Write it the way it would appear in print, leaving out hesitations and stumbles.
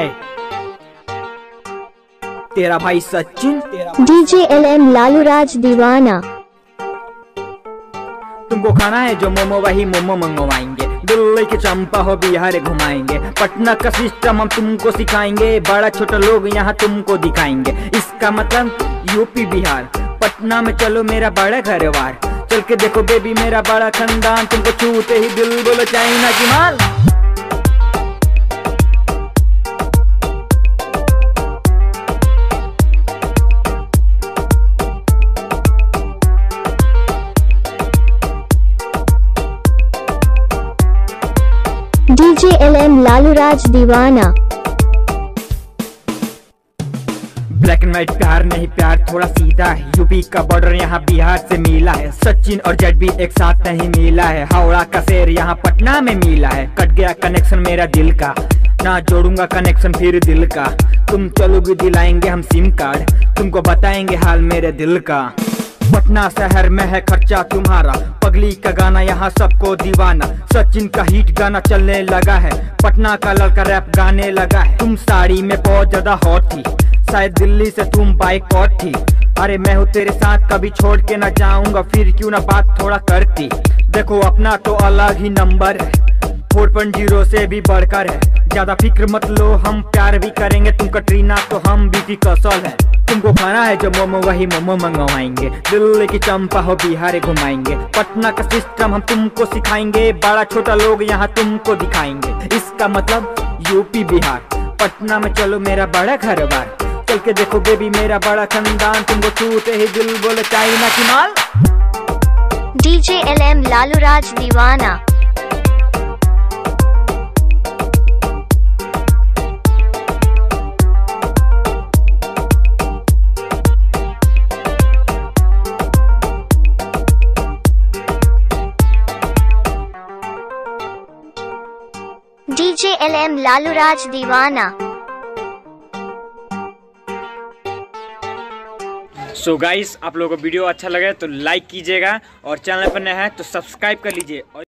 है तेरा भाई सचिन, डीजे LM लालू राज दीवाना। तुमको खाना है जो मोमो वही मोमो मंगवाएंगे। दिल्ली के चंपा हो बिहार घुमाएंगे। पटना का सिस्टम हम तुमको सिखाएंगे। बड़ा छोटा लोग यहाँ तुमको दिखाएंगे। इसका मतलब यूपी बिहार। पटना में चलो मेरा बड़ा घरवार। चल के देखो बेबी मेरा बड़ा खानदान। तुमको छूते ही दिल बोलो चाइना की माल। डीजे LM लालू राज दीवाना। ब्लैक एंड व्हाइट प्यार नहीं, प्यार थोड़ा सीधा है। यूपी का बॉर्डर यहाँ बिहार से मिला है। सचिन और जेड एक साथ नहीं मिला है। हावड़ा का शेर यहाँ पटना में मिला है। कट गया कनेक्शन मेरा दिल का, ना जोड़ूंगा कनेक्शन फिर दिल का। तुम चलोगे दिलाएंगे हम सिम कार्ड। तुमको बताएंगे हाल मेरे दिल का। पटना शहर में है खर्चा तुम्हारा। पगली का गाना यहाँ सबको दीवाना। सचिन का हिट गाना चलने लगा है। पटना का लड़का रैप गाने लगा है। तुम साड़ी में बहुत ज्यादा हॉट थी, शायद दिल्ली से तुम बाइकआउट थी। अरे मैं हूँ तेरे साथ, कभी छोड़ के ना जाऊंगा। फिर क्यों ना बात थोड़ा करती। देखो अपना तो अलग ही नंबर है। 4.0 से भी बढ़कर है। ज्यादा फिक्र मत लो, हम प्यार भी करेंगे। तुम कटरीना तो हम भी कौशल है। तुमको खाना है जो मोमो वही मोमो मंगवाएंगे। दिल्ली की चंपा हो बिहार घुमाएंगे। पटना का सिस्टम हम तुमको सिखाएंगे। बड़ा छोटा लोग यहाँ तुमको दिखाएंगे। इसका मतलब यूपी बिहार। पटना में चलो मेरा बड़ा घरबार। चल के देखो बेबी मेरा बड़ा खानदान। तुमको छूते ही दिल बोले चाइना की माल। डीजे LM लालू राज दीवाना। डीजे LM लालू राज दीवाना। सो गाइस, आप लोगों को वीडियो अच्छा लगे तो लाइक कीजिएगा और चैनल पर नया है तो सब्सक्राइब कर लीजिए।